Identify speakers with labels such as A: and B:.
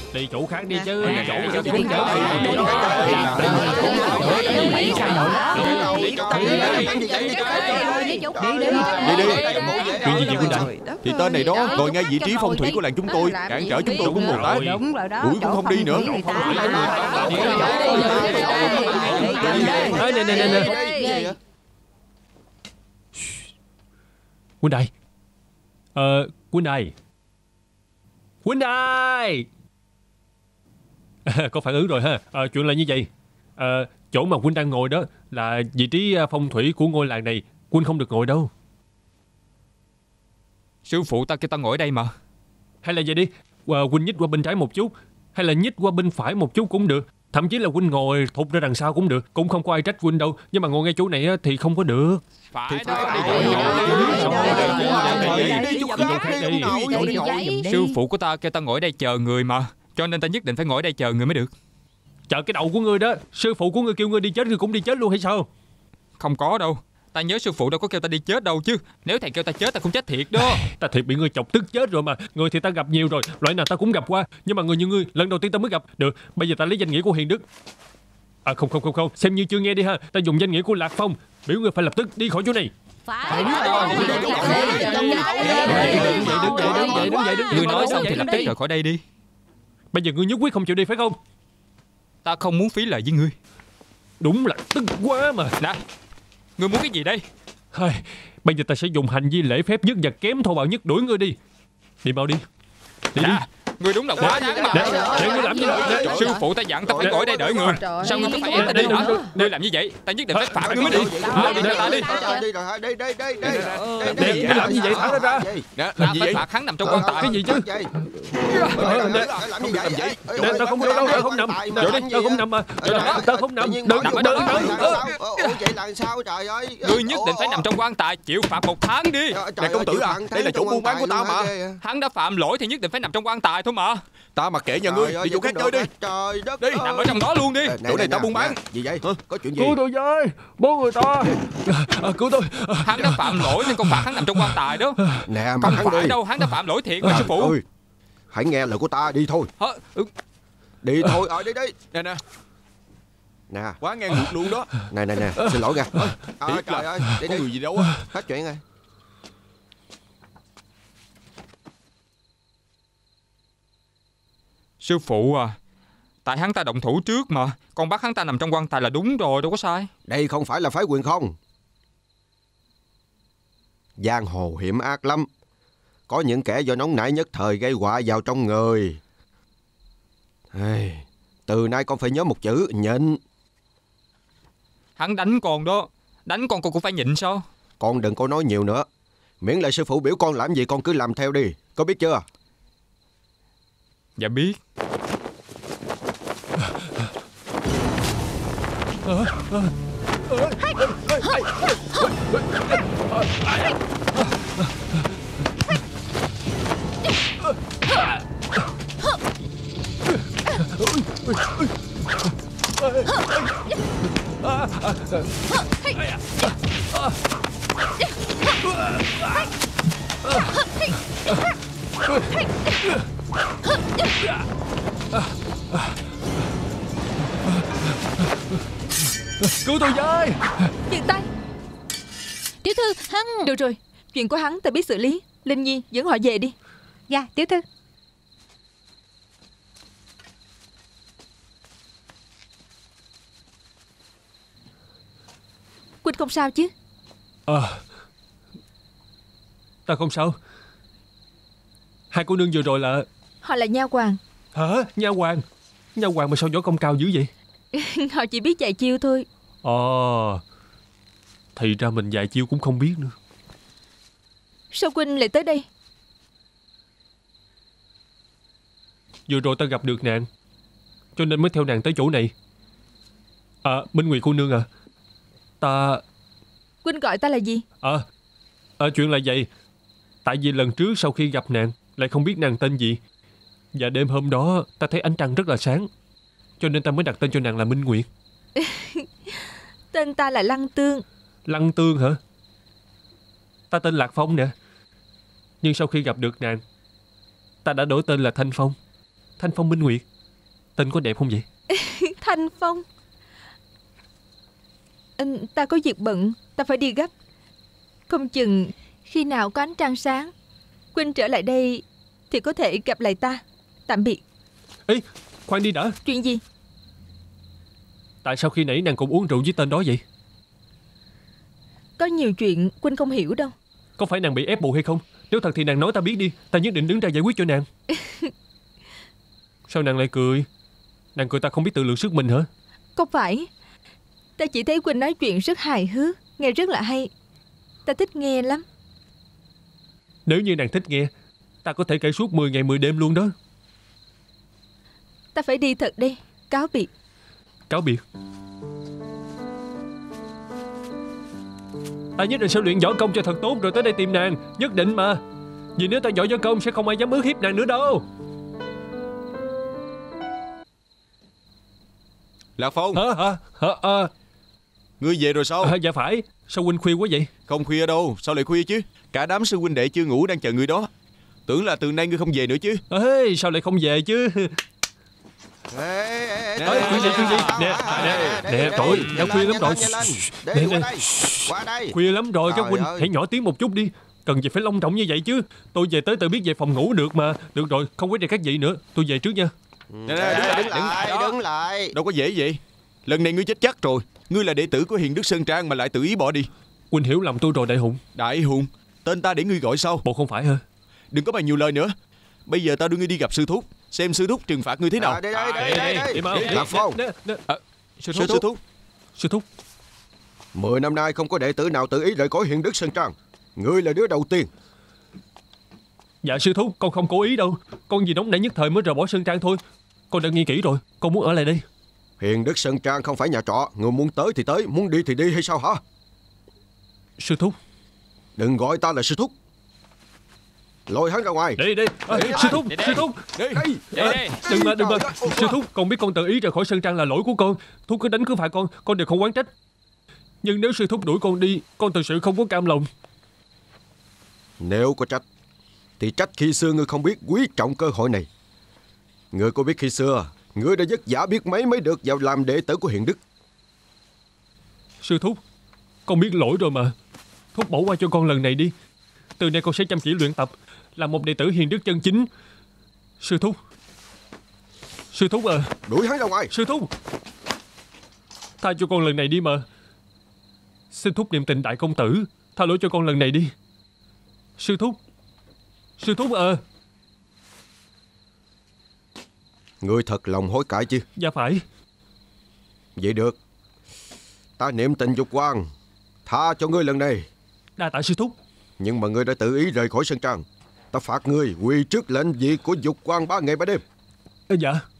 A: Đi chỗ khác đi chứ.
B: Chuyện gì vậy huynh đại? Thì tên này đó ngồi ngay vị trí phong thủy của làng chúng tôi, cản trở chúng tôi cũng một tác. Đuổi cũng không đi nữa.
A: Nè. Huynh đại. Huynh đại. Huynh đại. Có phản ứng rồi ha. Chuyện là như vậy. Chỗ mà huynh đang ngồi đó là vị trí phong thủy của ngôi làng này. Huynh không được ngồi đâu.
C: Sư phụ ta kêu ta ngồi ở đây mà.
A: Hay là vậy đi, huynh nhích qua bên trái một chút, hay là nhích qua bên phải một chút cũng được. Thậm chí là huynh ngồi thụt ra đằng sau cũng được. Cũng không có ai trách huynh đâu. Nhưng mà ngồi ngay chỗ này thì không có được.
C: Sư phụ của ta kêu ta ngồi ở đây chờ người mà, cho nên ta nhất định phải ngồi ở đây chờ người mới được.
A: Chờ cái đầu của ngươi đó. Sư phụ của ngươi kêu ngươi đi chết, ngươi cũng đi chết luôn hay sao?
C: Không có đâu. Ta nhớ sư phụ đâu có kêu ta đi chết đâu chứ. Nếu thầy kêu ta chết ta cũng chết thiệt đó.
A: Ta thiệt bị ngươi chọc tức chết rồi mà. Người thì ta gặp nhiều rồi, loại nào ta cũng gặp qua. Nhưng mà người như ngươi lần đầu tiên ta mới gặp. Được, bây giờ ta lấy danh nghĩa của Hiền Đức. Không, xem như chưa nghe đi ha. Ta dùng danh nghĩa của Lạc Phong, biểu ngươi phải lập tức đi khỏi chỗ này.
C: Ngươi nói xong thì lập tức rời khỏi đây đi.
A: Bây giờ ngươi nhất quyết không chịu đi phải không?
C: Ta không muốn phí lời với ngươi.
A: Đúng là tức quá mà.
C: Nè, ngươi muốn cái gì đây?
A: Bây giờ ta sẽ dùng hành vi lễ phép nhất và kém thô bạo nhất đuổi ngươi đi. Đi mau đi. Đi đi.
C: Ngươi đúng là quá đáng mà.
A: Để ngươi làm gì đó.
C: Sư phụ ta dặn ta phải ngồi đây đợi người. Sao ngươi cứ phải ép ta đi hả? Ngươi làm như vậy ta nhất định phải phạt ngươi mới đi. Đi theo ta đi.
A: Để làm gì vậy? Thả nó ra.
C: Làm gì vậy? Phạt hắn nằm trong quan tài.
A: Cái gì chứ? Tao không đâu, tao không nằm. Tao không nằm mà. Tao không nằm. Đừng.
D: Vậy là sao trời ơi?
C: Ngươi nhất định phải nằm trong quan tài chịu phạt 1 tháng đi.
B: Nè công tử à, đây là chỗ buôn bán của ta mà.
C: Hắn đã phạm lỗi thì nhất định phải nằm trong quan tài thôi mà.
B: Ta mặc kệ nhà ngươi, đi chỗ khác chơi đi.
D: Trời đất.
B: Đi,
C: nằm ở trong đó luôn đi.
B: Chỗ này ta buôn bán.
D: Gì vậy? Có chuyện gì?
A: Cứu tôi với, bố người ta. Cứu tôi.
C: Hắn đã phạm lỗi nên con phạt hắn nằm trong quan tài đó.
D: Nè,
C: không phải đâu, hắn đã phạm lỗi thiệt mà sư phụ.
D: Hãy nghe lời của ta, đi thôi. Đi thôi, đi đi. Nè.
B: Quá ngang ngược luôn đó.
D: Nè, xin lỗi nha. Trời ơi, đi
B: có người gì đâu á.
D: Hết chuyện rồi.
C: Sư phụ à, tại hắn ta động thủ trước mà. Con bắt hắn ta nằm trong quan tài là đúng rồi, đâu có sai.
D: Đây không phải là phái quyền không. Giang hồ hiểm ác lắm. Có những kẻ do nóng nảy nhất thời gây họa vào trong người. Từ nay con phải nhớ một chữ, nhịn.
C: Hắn đánh con đó. Đánh con cũng phải nhịn sao?
D: Con đừng có nói nhiều nữa. Miễn là sư phụ biểu con làm gì con cứ làm theo đi. Có biết chưa?
C: Dạ biết.
A: Cứu tôi với.
E: Dừng tay. Tiểu thư, hắn... Được rồi, chuyện của hắn ta biết xử lý. Linh Nhi dẫn họ về đi.
F: Dạ, tiểu thư.
E: Quỳnh không sao chứ?
A: Ta không sao. Hai cô nương vừa rồi là...
E: Họ là nha hoàn.
A: Hả? Nha hoàn? Nha hoàn mà sao võ công cao dữ vậy?
E: Họ chỉ biết vài chiêu thôi.
A: Thì ra mình vài chiêu cũng không biết nữa.
E: Sao Quỳnh lại tới đây?
A: Vừa rồi ta gặp được nàng, cho nên mới theo nàng tới chỗ này. Minh Nguyệt cô nương à, ta...
E: Quỳnh gọi ta là gì?
A: Chuyện là vậy. Tại vì lần trước sau khi gặp nàng lại không biết nàng tên gì, và đêm hôm đó ta thấy ánh trăng rất là sáng, cho nên ta mới đặt tên cho nàng là Minh Nguyệt.
E: Tên ta là Lăng Tương.
A: Lăng Tương hả? Ta tên Lạc Phong nè. Nhưng sau khi gặp được nàng, ta đã đổi tên là Thanh Phong. Thanh Phong Minh Nguyệt. Tên có đẹp không vậy?
E: Thanh Phong. Ta có việc bận, ta phải đi gấp. Không chừng khi nào có ánh trăng sáng, Quynh trở lại đây thì có thể gặp lại ta. Tạm biệt.
A: Ê, khoan đi đã.
E: Chuyện gì?
A: Tại sao khi nãy nàng cũng uống rượu với tên đó vậy?
E: Có nhiều chuyện Quynh không hiểu đâu.
A: Có phải nàng bị ép buộc hay không? Nếu thật thì nàng nói ta biết đi, ta nhất định đứng ra giải quyết cho nàng. Sao nàng lại cười? Nàng cười ta không biết tự lượng sức mình hả?
E: Không phải. Ta chỉ thấy Quynh nói chuyện rất hài hước, nghe rất là hay. Ta thích nghe lắm.
A: Nếu như nàng thích nghe, ta có thể kể suốt 10 ngày 10 đêm luôn đó.
E: Ta phải đi thật đây. Cáo biệt.
A: Cáo biệt. Ta nhất định sẽ luyện võ công cho thật tốt rồi tới đây tìm nàng. Nhất định mà. Vì nếu ta giỏi võ công sẽ không ai dám ức hiếp nàng nữa đâu.
B: Lạc Phong. Ngươi về rồi sao?
A: Dạ phải. Sao huynh khuya quá vậy?
B: Không khuya đâu. Sao lại khuya chứ? Cả đám sư huynh đệ chưa ngủ đang chờ ngươi đó. Tưởng là từ nay ngươi không về nữa chứ.
A: Ê, sao lại không về chứ? Chuyện gì? Nè, trời, đã khuya lắm rồi. Khuya lắm rồi, các huynh hãy nhỏ tiếng một chút đi. Cần gì phải long trọng như vậy chứ? Tôi về tới tự biết về phòng ngủ được mà. Được rồi, không quấy rầy các vị nữa. Tôi về trước nha.
D: Đứng lại.
B: Đâu có dễ vậy. Lần này ngươi chết chắc rồi. Ngươi là đệ tử của Hiền Đức Sơn Trang mà lại tự ý bỏ đi.
A: Huynh hiểu lầm tôi rồi Đại Hùng.
B: Đại Hùng? Tên ta để ngươi gọi sao?
A: Bộ không phải hả?
B: Đừng có bàn nhiều lời nữa. Bây giờ ta đưa ngươi đi gặp sư thúc, xem sư thúc trừng phạt ngươi thế nào.
D: Đây.
B: Lạc Phong. Sư thúc.
A: Sư thúc.
D: 10 năm nay không có đệ tử nào tự ý rời khỏi Hiền Đức Sơn Trang. Ngươi là đứa đầu tiên.
A: Dạ sư thúc, con không cố ý đâu. Con vì nóng nảy nhất thời mới rời bỏ Sơn Trang thôi. Con đã nghĩ kỹ rồi, con muốn ở lại đây.
D: Hiền Đức Sơn Trang không phải nhà trọ. Người muốn tới thì tới, muốn đi thì đi hay sao hả?
A: Sư thúc.
D: Đừng gọi ta là sư thúc. Lôi hắn ra ngoài.
A: Đi. Sư thúc. Đừng mà. Sư thúc, con biết con tự ý rời khỏi Sơn Trang là lỗi của con. Thúc cứ đánh cứ phạt con đều không oán trách. Nhưng nếu sư thúc đuổi con đi, con thực sự không có cam lòng.
D: Nếu có trách thì trách khi xưa ngươi không biết quý trọng cơ hội này. Ngươi có biết khi xưa ngươi đã vất vả biết mấy mới được vào làm đệ tử của Hiền Đức.
A: Sư thúc, con biết lỗi rồi mà. Thúc bỏ qua cho con lần này đi. Từ nay con sẽ chăm chỉ luyện tập, làm một đệ tử Hiền Đức chân chính. Sư thúc à.
D: Đuổi hắn ra ngoài.
A: Sư thúc, tha cho con lần này đi mà. Xin thúc niệm tình đại công tử, tha lỗi cho con lần này đi. Sư thúc à.
D: Ngươi thật lòng hối cải chứ?
A: Dạ phải.
D: Vậy được, ta niệm tình Dục Quang tha cho ngươi lần này.
A: Đa tạ sư thúc.
D: Nhưng mà ngươi đã tự ý rời khỏi Sơn Trang, ta phạt ngươi quỳ trước lệnh vị của Dục Quang 3 ngày 3 đêm.
A: Dạ.